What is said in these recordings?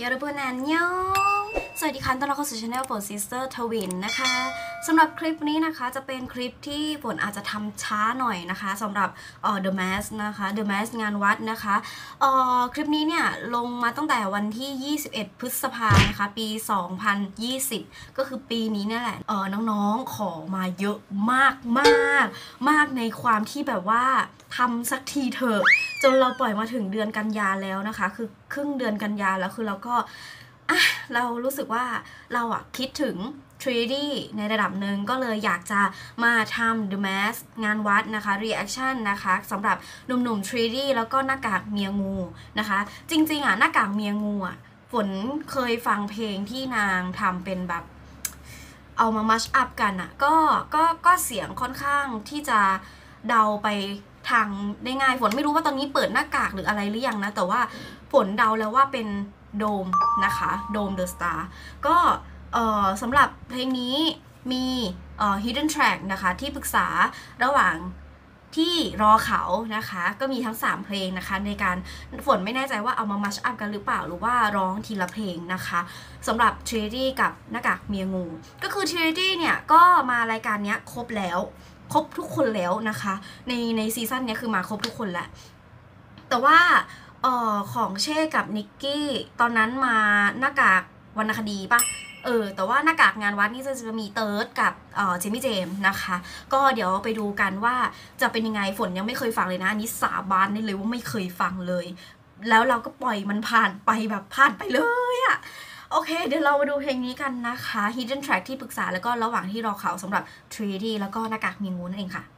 ยอรบุนแอนยองสวัสดีค่ะต้อนรับเข้าสู่ Channel for Sister Twin นะคะสำหรับคลิปนี้นะคะจะเป็นคลิปที่ฝนอาจจะทำช้าหน่อยนะคะสำหรับThe Mask นะคะ The Mask งานวัดนะคะคลิปนี้เนี่ยลงมาตั้งแต่วันที่21พฤษภาคมนะคะปี2020ก็คือปีนี้เนี่ยแหละน้องๆขอมาเยอะมากมากในความที่แบบว่าทำสักทีเถอะจนเราปล่อยมาถึงเดือนกันยาแล้วนะคะคือครึ่งเดือนกันยาแล้วคือเราก็เรารู้สึกว่าเราคิดถึง 3D ในระดับหนึ่งก็เลยอยากจะมาทำ The Mask งานวัดนะคะ reaction นะคะสำหรับหนุ่มๆ 3D แล้วก็หน้ากากเมียงูนะคะจริงๆหน้ากากเมียงูฝนเคยฟังเพลงที่นางทำเป็นแบบเอามามัชอัพกันก็เสียงค่อนข้างที่จะเดาไปทางได้ง่ายฝนไม่รู้ว่าตอนนี้เปิดหน้ากากหรืออะไรหรือยังนะแต่ว่าฝนเดาแล้วว่าเป็นโดมนะคะโดม The Star ก็สำหรับเพลงนี้มีhidden track นะคะที่ปรึกษาระหว่างที่รอเขานะคะก็มีทั้ง3เพลงนะคะในการฝนไม่แน่ใจว่าเอามามัชอัพกันหรือเปล่าหรือว่าร้องทีละเพลงนะคะสำหรับ Trinity กับหน้ากากเมียงูก็คือ Trinity เนี่ยก็มารายการนี้ครบแล้วครบทุกคนแล้วนะคะในซีซั่นนี้คือมาครบทุกคนแล้วแต่ว่าของเช่กับนิกกี้ตอนนั้นมาหน้ากากวรรณคดีปะแต่ว่าหน้ากากงานวัดนี่จะมีเติร์ดกับเจมี่เจมนะคะก็เดี๋ยวไปดูกันว่าจะเป็นยังไงฝนยังไม่เคยฟังเลยนะอันนี้สาบานได้เลยว่าไม่เคยฟังเลยแล้วเราก็ปล่อยมันผ่านไปแบบผ่านไปเลยโอเคเดี๋ยวเรามาดูเพลงนี้กันนะคะ Hidden Track ที่ปรึกษาแล้วก็ระหว่างที่รอเขาสำหรับ 3D แล้วก็หน้ากากมีงูนั่นเองค่ะ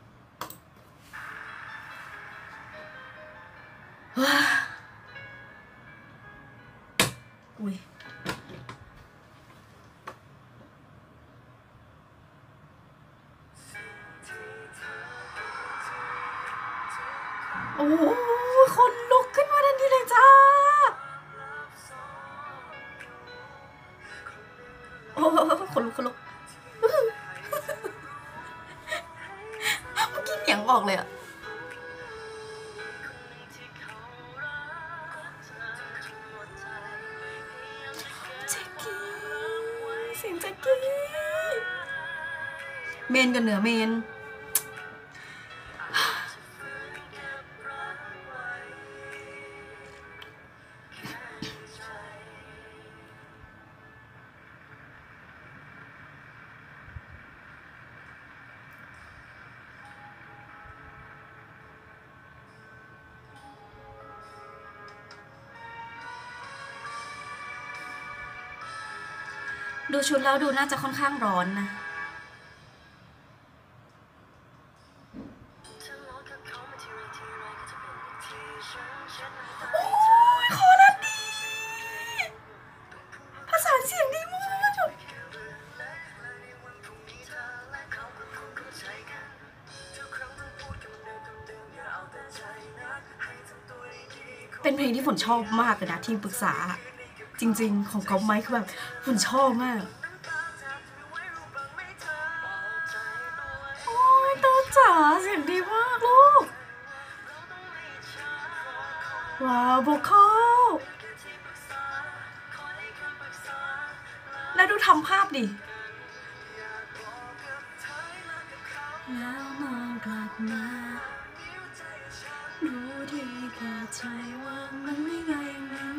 อุ้ยโอ้คนลุกขึ้นมาทันทีเลยจ้าโอ้คนลุกเมื่อกี้เสียงออกเลยเสียงแจ็คกี้เมนกับเหนือเมนดูชุดแล้วดูน่าจะค่อนข้างร้อนนะโอ้ยคอรัดดีภาษาเสียงดีมากเป็นเพลงที่ฝนชอบมากเลยนะที่ปรึกษาจริงๆของก๊อฟไมค์คือแบบฝนชอบมากโอ้ยตาจ๋าเสียงดีมากลูกว้าวโวคอลแล้วดูทำภาพดิแล้วมองกลับมารู้ดีแก่ใจว่ามันไม่ง่ายอย่างนั้น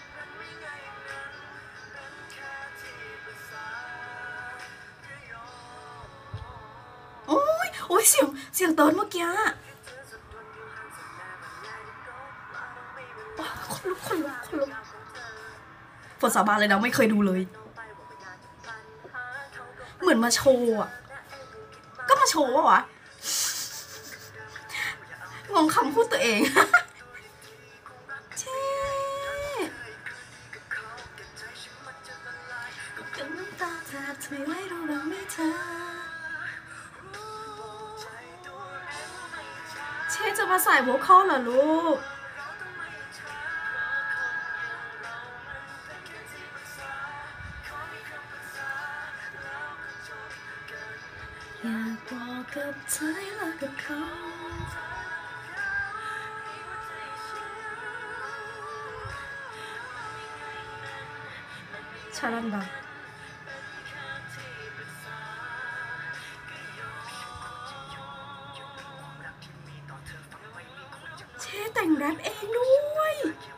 โอ้ยเสียงเติร์นเมื่อกี้คนลุกฝนสาบานเลยนะไม่เคยดูเลยเหมือนมาโชว์ก็มาโชว์วะงงคำพูดตัวเองเช่กับน้ำตาแทบไม่ไหวรู้บ้างไหมเธอเช่จะมาใส่โวคอลเหรอลูกอยากบอกกับเธอและกับเขา 잘한다. 쟤แต่งแรปเองด้วย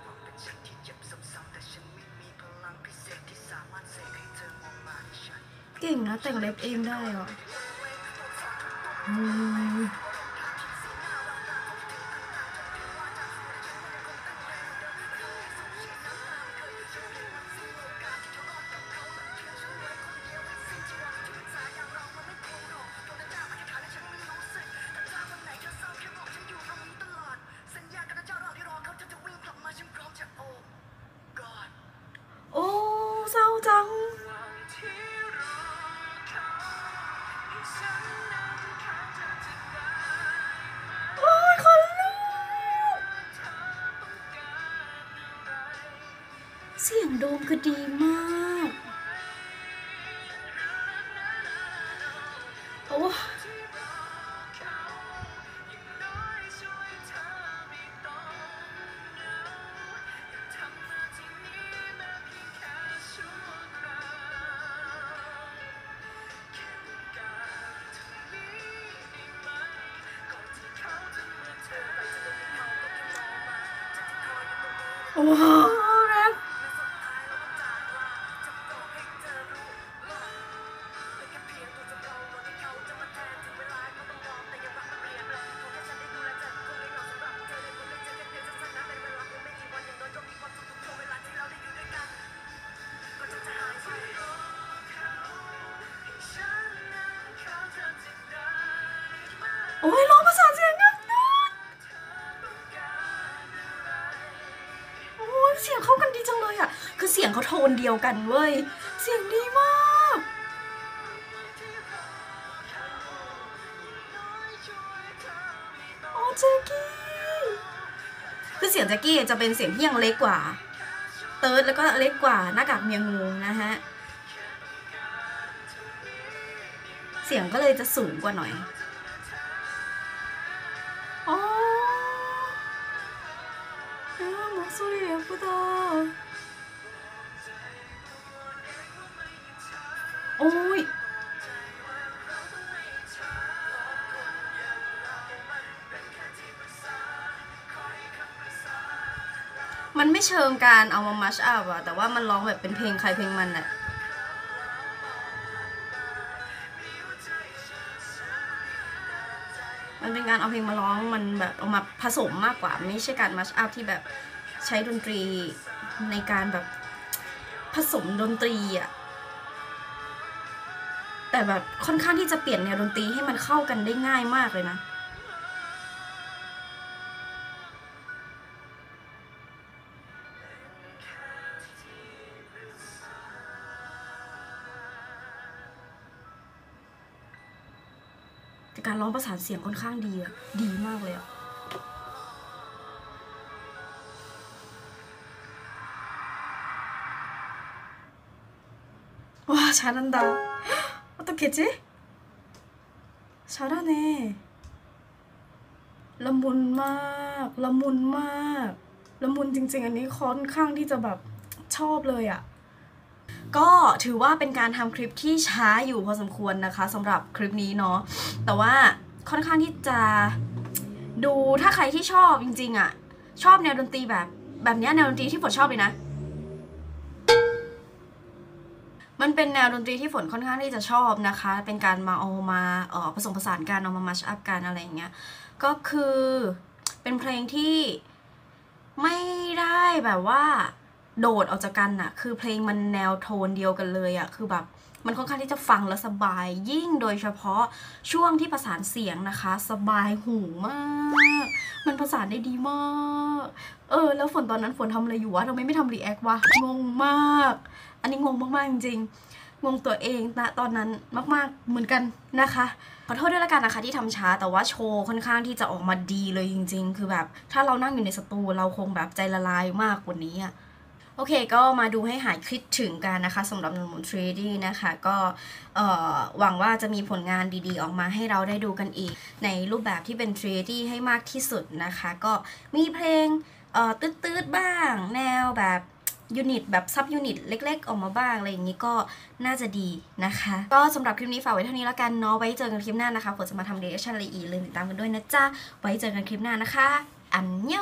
เก่งนะแต่งแรปเองได้อ่ะโอ้เศร้าจังโอ้ยคนลุกเสียงโดมคือดีมากโอ้ว้าวแรปโอ้ยร้องประสานเสียงกันนะโอ้ยเสียงเข้ากันดีจังเลยอ่ะคือเสียงเขาโทนเดียวกันเว้ยเสียงดีมากโอ้แจ็คกี้คือเสียงแจ็คกี้จะเป็นเสียงที่ยังเล็กกว่าเติร์ดแล้วก็เล็กกว่าหน้ากากเมียงูนะฮะเสียงก็เลยจะสูงกว่าหน่อยอ๋อ목소리 예쁘다. 오이. มันไม่เชิงการเอามามัชอัพอะแต่ว่ามันร้องแบบเป็นเพลงใครเพลงมันอะมันเป็นการเอาเพลงมาร้องมันแบบเอามาผสมมากกว่าไม่ใช่การมัชอัพที่แบบใช้ดนตรีในการแบบผสมดนตรีอะแต่แบบค่อนข้างที่จะเปลี่ยนแนวดนตรีให้มันเข้ากันได้ง่ายมากเลยนะแต่การร้องประสานเสียงค่อนข้างดีอะดีมากเลยอะว้า잘한다 어떻게지? 잘하네ละมุนมากละมุนมากละมุนจริงๆอันนี้ค่อนข้างที่จะแบบชอบเลยอะก็ถือว่าเป็นการทำคลิปที่ช้าอยู่พอสมควรนะคะสำหรับคลิปนี้เนาะแต่ว่าค่อนข้างที่จะดูถ้าใครที่ชอบจริงๆอะชอบแนวดนตรีแบบนี้แนวดนตรีที่ฝนชอบเลยนะมันเป็นแนวดนตรีที่ฝนค่อนข้างที่จะชอบนะคะเป็นการมาเอามาผสมผสานกันเอามามัชอัพกันอะไรอย่างเงี้ยก็คือเป็นเพลงที่ไม่ได้แบบว่าโดดออกจากกันอะคือเพลงมันแนวโทนเดียวกันเลยอะคือแบบมันค่อนข้างที่จะฟังแล้วสบายยิ่งโดยเฉพาะช่วงที่ประสานเสียงนะคะสบายหูมากมันประสานได้ดีมากแล้วฝนตอนนั้นฝนทำอะไรอยู่วะทำไมไม่ทำรีแอควะงงมากอันนี้งงมากๆจริงๆงงตัวเองนะตอนนั้นมากๆเหมือนกันนะคะขอโทษด้วยละกันนะคะที่ทำช้าแต่ว่าโชว์ค่อนข้างที่จะออกมาดีเลยจริงๆคือแบบถ้าเรานั่งอยู่ในสตูเราคงแบบใจละลายมากกว่านี้อะโอเคก็มาดูให้หายคิดถึงกันนะคะสำหรับหนุ่มๆ 3D นะคะก็หวังว่าจะมีผลงานดีๆออกมาให้เราได้ดูกันอีกในรูปแบบที่เป็น 3D ให้มากที่สุดนะคะก็มีเพลงตืดๆบ้างแนวแบบยูนิตแบบซับยูนิตเล็กๆออกมาบ้างอะไรอย่างนี้ก็น่าจะดีนะคะก็สำหรับคลิปนี้ฝากไว้เท่านี้แล้วกันเนาะไว้เจอกันคลิปหน้านะคะฝนจะมาทำเรีแอคชั่นอะไรอีกเลยติดตามกันด้วยนะจ๊ะไว้เจอกันคลิปหน้านะคะอันยอง